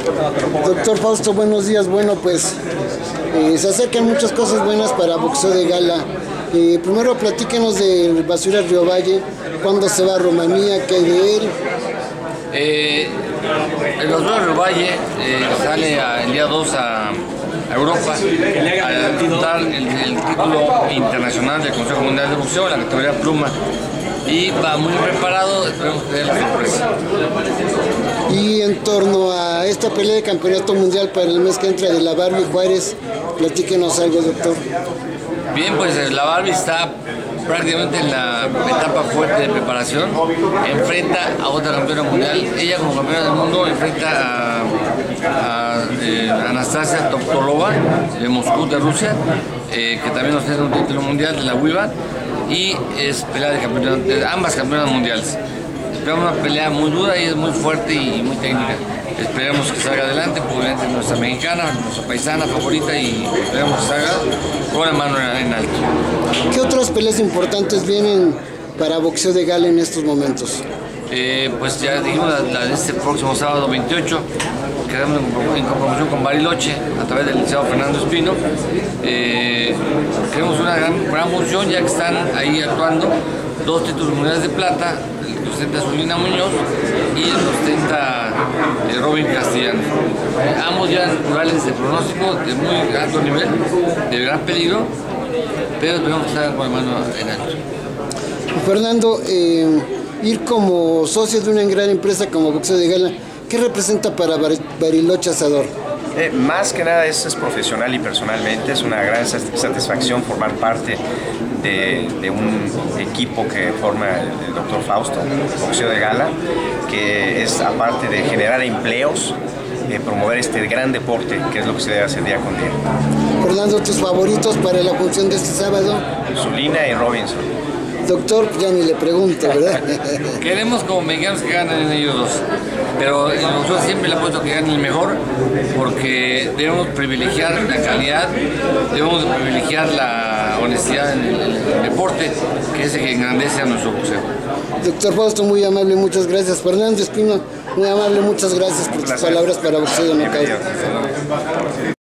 Doctor Fausto, buenos días. Bueno, pues se acercan muchas cosas buenas para boxeo de gala. Primero platíquenos de Basuras Riovalle, cuándo se va a Rumanía, qué hay de él. El Basuras Riovalle sale el día 2 a Europa a disputar el título internacional del Consejo Mundial de Boxeo en la categoría pluma. Y va muy preparado, esperemos que dé la sorpresa. Y en torno a esta pelea de campeonato mundial para el mes que entra de la Barbie Juárez, platíquenos algo, doctor. Bien, pues la Barbie está prácticamente en la etapa fuerte de preparación. Enfrenta a otra campeona mundial. Ella, como campeona del mundo, enfrenta a Anastasia Topolova de Moscú, de Rusia, que también ostenta un título mundial de la WIBA. Y es pelea de campeonato, ambas campeonas mundiales. Esperamos una pelea muy dura y es muy fuerte y muy técnica. Esperemos que salga adelante, porque obviamente es nuestra mexicana, nuestra paisana favorita, y esperemos que salga con la mano en alto. ¿Qué otras peleas importantes vienen para boxeo de gala en estos momentos? Pues ya dijimos la de este próximo sábado 28, quedamos en compromiso con Bariloche a través del licenciado Fernando Espino. Queremos una gran función, ya que están ahí actuando dos títulos mundiales de plata, el que ostenta Zulina Muñoz y el que ostenta Robin Castellano. Ambos ya rivales de pronóstico de muy alto nivel, de gran peligro, pero tenemos que estar con la mano en alto. Fernando, ir como socio de una gran empresa como Boxeo de Gala, ¿qué representa para Bariloche Asador? Más que nada es profesional y personalmente, es una gran satisfacción formar parte de un equipo que forma el doctor Fausto, Boxeo de Gala, que es, aparte de generar empleos, promover este gran deporte, que es lo que se debe hacer día con día. Fernando, ¿tus favoritos para la función de este sábado? Zulina y Robinson. Doctor, ya ni le pregunto, ¿verdad? Queremos como mexicanos que ganen ellos dos, pero nosotros siempre le apuesto que gane el mejor, porque debemos privilegiar la calidad, debemos privilegiar la honestidad en el deporte, que es el que engrandece a nuestro boxeo. Doctor Fausto, muy amable, muchas gracias. Fernando Espino, muy amable, muchas gracias por tus palabras para Boxeo de Knockout.